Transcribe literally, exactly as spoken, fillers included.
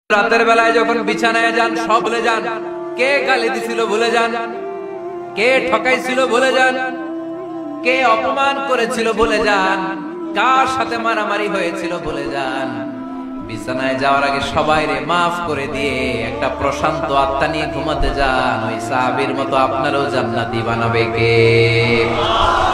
রাতের বেলায় যখন বিছানায় যান সব ভুলে যান। কে গালি দিছিল ভুলে যান, কে ঠকাইছিল ভুলে যান, কে অপমান করেছিল ভুলে যান, কার সাথে মারামারি হয়েছিল ভুলে যান। বিছানায় যাওয়ার আগে সবাইরে মাফ করে দিয়ে একটা প্রশান্ত আত্মা নিয়ে ঘুমাতে যান। ওই সাহাবীর মতো আপনারও জান্নাতি বানাবে কে?